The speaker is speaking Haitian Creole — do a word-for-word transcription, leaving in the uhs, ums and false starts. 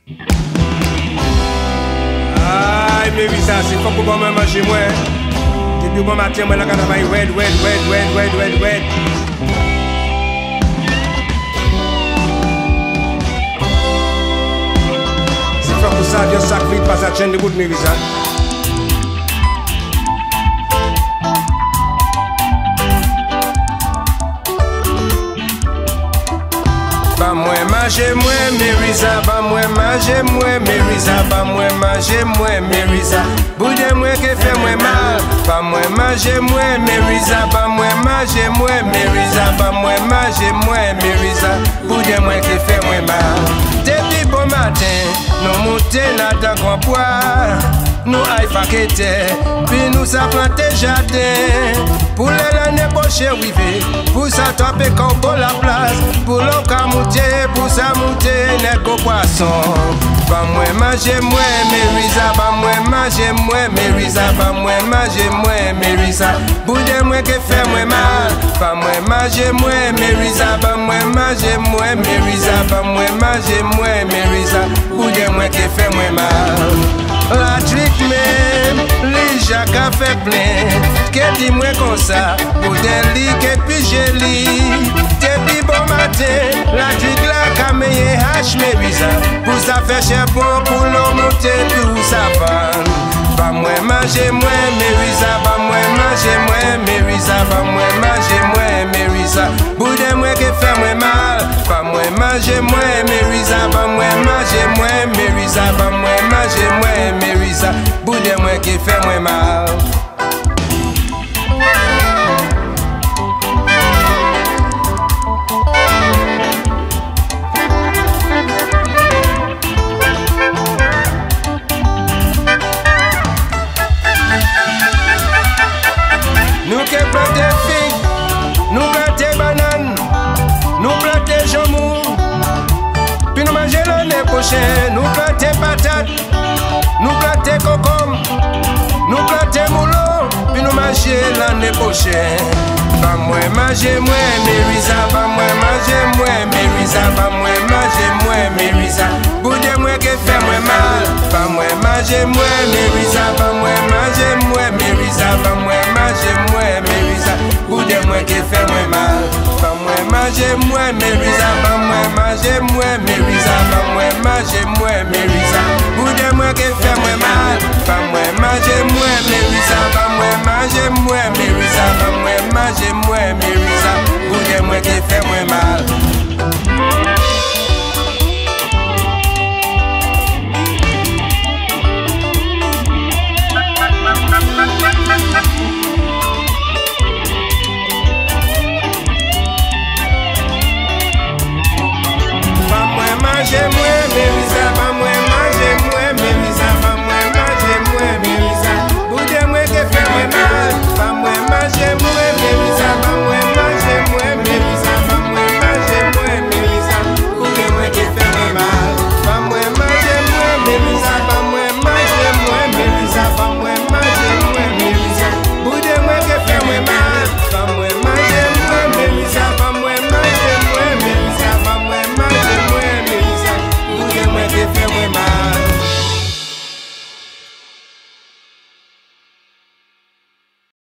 Aïe, mais oui, ça, c'est pas pour moi manger moi. Depuis bon matin, moi, là, quand on va y wed, wed, wed, wed, wed, wed, wed. C'est fort pour ça, Dieu sacrifie, pas à chaîne de bout de mes visages. Ba mwen manje mwen Meriza, ba mwen manje mwen Meriza, ba mwen manje mwen Meriza, boude mwen ke fe mwen mal. Ba mwen manje mwen Meriza, ba mwen manje mwen Meriza, ba mwen manje mwen Meriza, boude mwen ke fe mwen mal. Depuis bon matin, nous montons là dans grand poids, nous aïe fakete, puis nous ça planté jardin. Pour l'année prochaine, oui, pour ça taper comme pour la place, pour l'eau monter, pour ça monter, n'est qu'au poisson. Ba mwen manje mwen Meriza, ba mwen manje mwen Meriza, ba mwen manje mwen Meriza, boude mwen ke fe mwen mal. Ba mwen manje mwen Meriza, ba mwen manje mwen Meriza, ba mwen manje mwen Meriza, boude mwen ke fe mwen mal. La trick même, li jaka fait plein, que dit moi comme ça, boude li que puis je lis. Depuis bon matin, la trick la cameye hache Meriza, pour ça faire cher bon pour l'eau monter tout ça va. Ba mwen manje mwen Meriza, ba mwen manje mwen Meriza, ba mwen manje mwen Meriza, boude mwen ke fe mwen mal. Ba mwen manje mwen Meriza, ba mwen manje mwen Meriza, ba mwen manje mwen Meriza, boude mwen ke fe mwen mal. Nous qui plantons figues, nous plantons bananes, nous plantons jambon, puis nous mangeons l'année prochaine. Nous plantons patates, nous plantons concombre, nous plantons moulon, puis nous mangeons l'année prochaine. Ba mwen manje mwen Meriza, ba mwen manje mwen Meriza, ba mwen manje mwen Meriza, boude mwen ke fe mwen mal. Ba mwen manje mwen Meriza, ba mwen manje mwen Meriza, ba mwen manje mwen Meriza, boude mwen ke fe mwen mal. Ba mwen manje mwen Meriza, ba mwen manje mwen Meriza, ba mwen manje mwen Meriza, boude mwen ke fe mwen mal. Ba mwen manje mwen Meriza, ba mwen manje mwen Meriza, ba mwen manje mwen Meriza, boude mwen ke fe mwen mal.